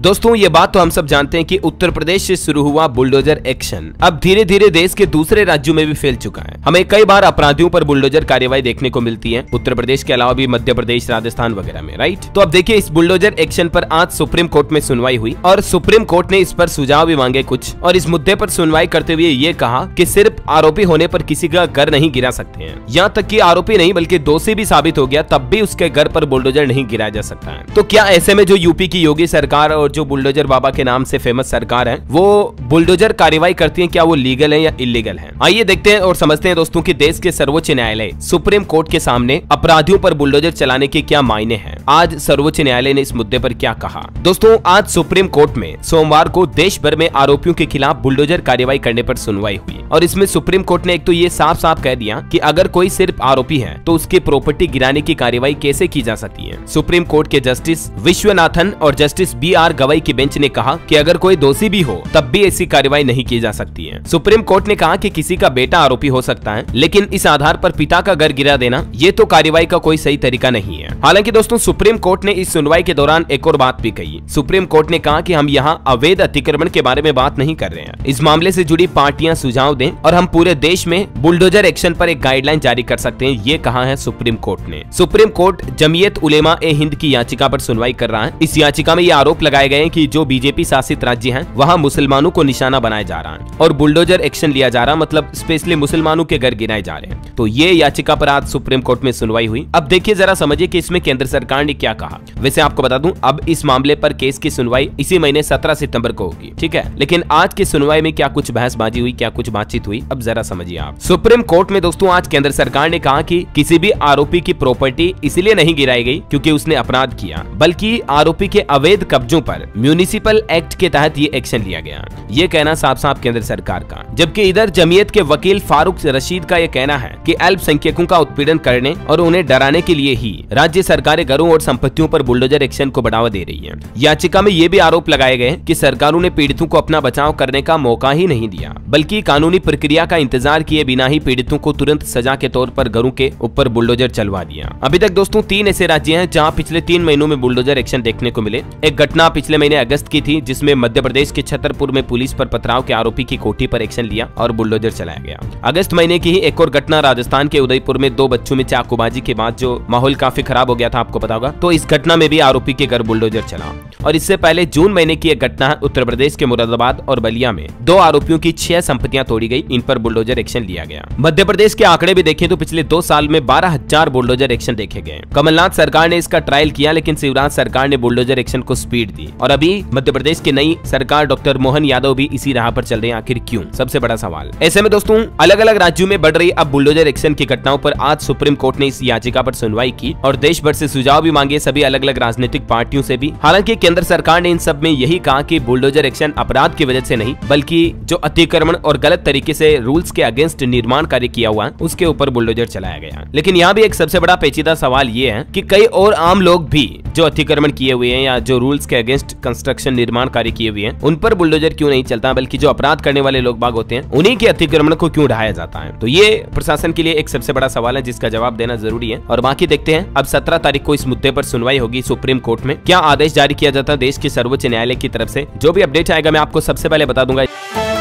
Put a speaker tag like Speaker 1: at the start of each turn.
Speaker 1: दोस्तों ये बात तो हम सब जानते हैं कि उत्तर प्रदेश से शुरू हुआ बुलडोजर एक्शन अब धीरे धीरे देश के दूसरे राज्यों में भी फैल चुका है। हमें कई बार अपराधियों पर बुलडोजर कार्यवाही देखने को मिलती है, उत्तर प्रदेश के अलावा भी मध्य प्रदेश, राजस्थान वगैरह में, राइट। तो अब देखिए इस बुलडोजर एक्शन पर आज सुप्रीम कोर्ट में सुनवाई हुई और सुप्रीम कोर्ट ने इस पर सुझाव भी मांगे कुछ, और इस मुद्दे पर सुनवाई करते हुए ये कहा कि सिर्फ आरोपी होने पर किसी का घर नहीं गिरा सकते हैं, यहाँ तक कि आरोपी नहीं बल्कि दोषी भी साबित हो गया तब भी उसके घर पर बुलडोजर नहीं गिराया जा सकता है। तो क्या ऐसे में जो यूपी की योगी सरकार और जो बुलडोजर बाबा के नाम से फेमस सरकार है वो बुलडोजर कार्रवाई करती है, क्या वो लीगल है या इलीगल है? आइए देखते हैं और समझते हैं दोस्तों कि देश के सर्वोच्च न्यायालय सुप्रीम कोर्ट के सामने अपराधियों पर बुलडोजर चलाने के क्या मायने हैं। आज सर्वोच्च न्यायालय ने इस मुद्दे पर क्या कहा। दोस्तों आज सुप्रीम कोर्ट में सोमवार को देश भर में आरोपियों के खिलाफ बुलडोजर कार्रवाई करने पर सुनवाई हुई और इसमें सुप्रीम कोर्ट ने एक तो ये साफ साफ कह दिया कि अगर कोई सिर्फ आरोपी है तो उसकी प्रॉपर्टी गिराने की कार्रवाई कैसे की जा सकती है। सुप्रीम कोर्ट के जस्टिस विश्वनाथन और जस्टिस BR गवई की बेंच ने कहा कि अगर कोई दोषी भी हो तब भी ऐसी कार्रवाई नहीं की जा सकती है। सुप्रीम कोर्ट ने कहा कि किसी का बेटा आरोपी हो सकता है लेकिन इस आधार पर पिता का घर गिरा देना ये तो कार्रवाई का कोई सही तरीका नहीं है। हालांकि दोस्तों सुप्रीम कोर्ट ने इस सुनवाई के दौरान एक और बात भी कही। सुप्रीम कोर्ट ने कहा कि हम यहाँ अवैध अतिक्रमण के बारे में बात नहीं कर रहे हैं, इस मामले से जुड़ी पार्टियां सुझाव दें और हम पूरे देश में बुलडोजर एक्शन पर एक गाइडलाइन जारी कर सकते हैं, ये कहा है सुप्रीम कोर्ट ने। सुप्रीम कोर्ट जमीयत उलेमा ए हिंद की याचिका पर सुनवाई कर रहा है। इस याचिका में ये आरोप लगाए गए हैं कि जो बीजेपी शासित राज्य हैं वहां मुसलमानों को निशाना बनाया जा रहा है और बुलडोजर एक्शन लिया जा रहा है, मतलब स्पेशली मुसलमानों के घर गिराए जा रहे हैं। तो ये याचिका पर आज सुप्रीम कोर्ट में सुनवाई हुई। अब देखिए जरा समझिए कि इसमें केंद्र सरकार ने क्या कहा। वैसे आपको बता दूं अब इस मामले पर केस की सुनवाई इसी महीने 17 सितंबर को होगी, ठीक है। लेकिन आज की सुनवाई में क्या कुछ बहसबाजी हुई, क्या कुछ बातचीत हुई, अब जरा समझिए आप। सुप्रीम कोर्ट में दोस्तों आज केंद्र सरकार ने कहा कि किसी भी आरोपी की प्रॉपर्टी इसलिए नहीं गिराई गई क्योंकि उसने अपराध किया, बल्कि आरोपी के अवैध कब्जों पर म्युनिसिपल एक्ट के तहत ये एक्शन लिया गया। ये कहना साफ साफ केंद्र सरकार का। जबकि इधर जमीयत के वकील फारूक रशीद का ये कहना है कि अल्पसंख्यकों का उत्पीड़न करने और उन्हें डराने के लिए ही राज्य सरकारें घरों और संपत्तियों पर बुलडोजर एक्शन को बढ़ावा दे रही है। याचिका में ये भी आरोप लगाए गए कि सरकारों ने पीड़ितों को अपना बचाव करने का मौका ही नहीं दिया, बल्कि कानूनी प्रक्रिया का इंतजार किए बिना ही पीड़ितों को तुरंत सजा के तौर पर घरों के ऊपर बुलडोजर चलवा दिया। अभी तक दोस्तों 3 ऐसे राज्य हैं जहां पिछले 3 महीनों में बुलडोजर एक्शन देखने को मिले। एक घटना पिछले महीने अगस्त की थी जिसमें मध्य प्रदेश के छतरपुर में पुलिस पर पथराव के आरोपी की कोठी पर एक्शन लिया और बुलडोजर चलाया गया। अगस्त महीने की ही एक और घटना राजस्थान के उदयपुर में 2 बच्चों में चाकूबाजी के बाद जो माहौल काफी खराब हो गया था, आपको पता होगा। तो इस घटना में भी आरोपी के घर बुलडोजर चला। और इससे पहले जून महीने की एक घटना है उत्तर प्रदेश के मुरादाबाद और बलिया में 2 आरोपियों की 6 संपत्तियां तोड़ी गई, इन पर बुलडोजर एक्शन लिया गया। मध्य प्रदेश के आंकड़े भी देखें तो पिछले 2 साल में 12,000 बुलडोजर एक्शन देखे गए। कमलनाथ सरकार ने इसका ट्रायल किया लेकिन शिवराज सरकार ने बुलडोजर एक्शन को स्पीड दी और अभी मध्य प्रदेश की नई सरकार डॉक्टर मोहन यादव भी इसी राह पर चल रहे हैं। आखिर क्यों, सबसे बड़ा सवाल। ऐसे में दोस्तों अलग अलग राज्यों में बढ़ रही अब बुलडोजर एक्शन की घटनाओं पर आज सुप्रीम कोर्ट ने इस याचिका पर सुनवाई की और देश भर से सुझाव भी मांगे, सभी अलग अलग राजनीतिक पार्टियों से भी। हालांकि केंद्र सरकार ने इन सब में यही कहा कि बुलडोजर एक्शन अपराध की वजह से नहीं बल्कि जो अतिक्रमण और गलत तरीके से रूल्स के अगेंस्ट निर्माण कार्य किया हुआ है उसके ऊपर बुलडोजर चलाया गया। लेकिन यहाँ भी एक सबसे बड़ा पेचीदा सवाल ये है कि कई और आम लोग भी जो अतिक्रमण किए हुए हैं या जो रूल्स के अगेंस्ट कंस्ट्रक्शन निर्माण कार्य किए हुए हैं उन पर बुलडोजर क्यों नहीं चलता, बल्कि जो अपराध करने वाले लोग बाग होते हैं उन्हीं के अतिक्रमण को क्यों ढाया जाता है। तो ये प्रशासन के लिए एक सबसे बड़ा सवाल है जिसका जवाब देना जरूरी है। और बाकी देखते हैं अब 17 तारीख को इस मुद्दे पर सुनवाई होगी सुप्रीम कोर्ट में, क्या आदेश जारी किया जाता है देश के सर्वोच्च न्यायालय की तरफ से। जो भी अपडेट आएगा मैं आपको सबसे पहले बता दूंगा।